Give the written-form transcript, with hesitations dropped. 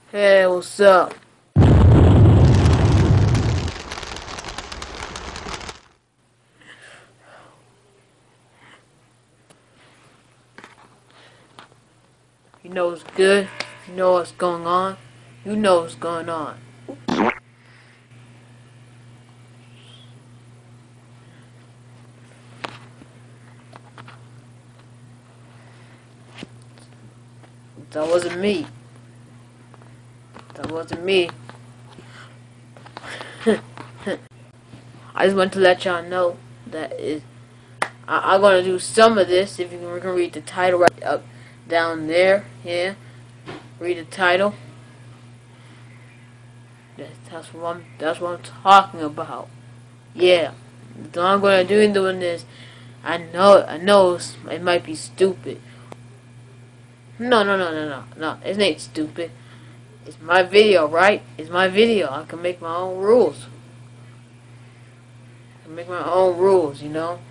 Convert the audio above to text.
Hey, what's up? You know what's good? You know what's going on? You know what's going on. That wasn't me. That wasn't me. I just want to let y'all know that I'm gonna do some of this. If you can read the title right up down there, yeah. Read the title. That's what I'm talking about. Yeah. So I'm gonna do doing this. I know it might be stupid. No. It ain't stupid. It's my video, right? It's my video. I can make my own rules. I can make my own rules, you know?